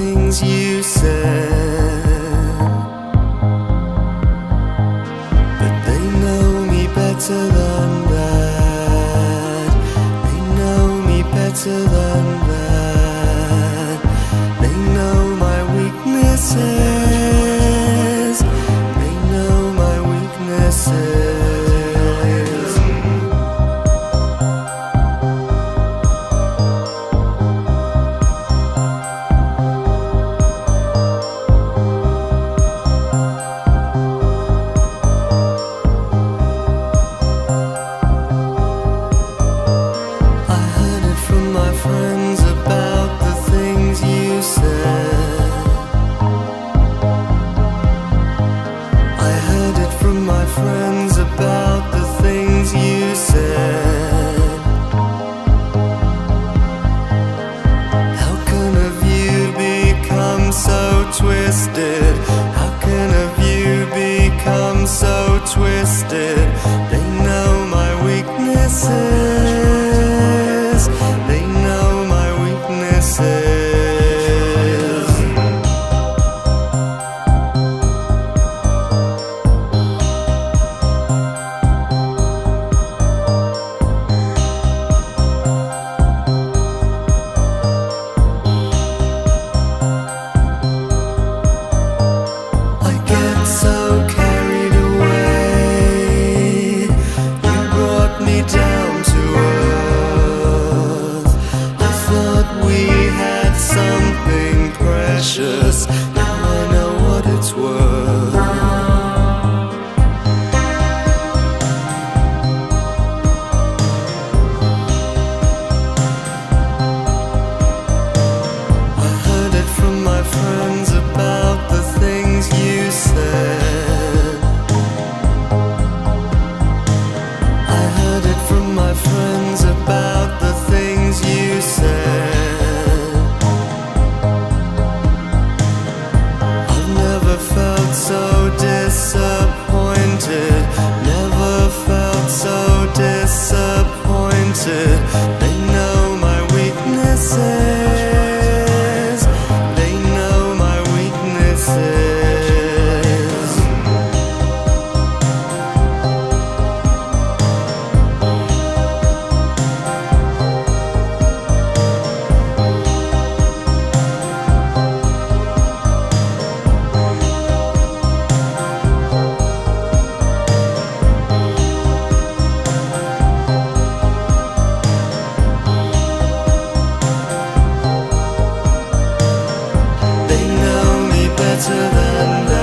things you said, but they know me better than that. They know me better than that. They know my weaknesses. They know my weaknesses. Friends about the things you said. I heard it from my friends about the things you said. How can a view become so twisted? How can a view become so twisted? They know my weaknesses. They know my weaknesses. I get so carried away. You brought me down to earth. We had something precious. Now I know what it's worth. I heard it from my friends about the things you said. I heard it from my friends about the things you said. Felt so disappointed, never felt so disappointed. They know my weaknesses. They know my weaknesses. Better than that.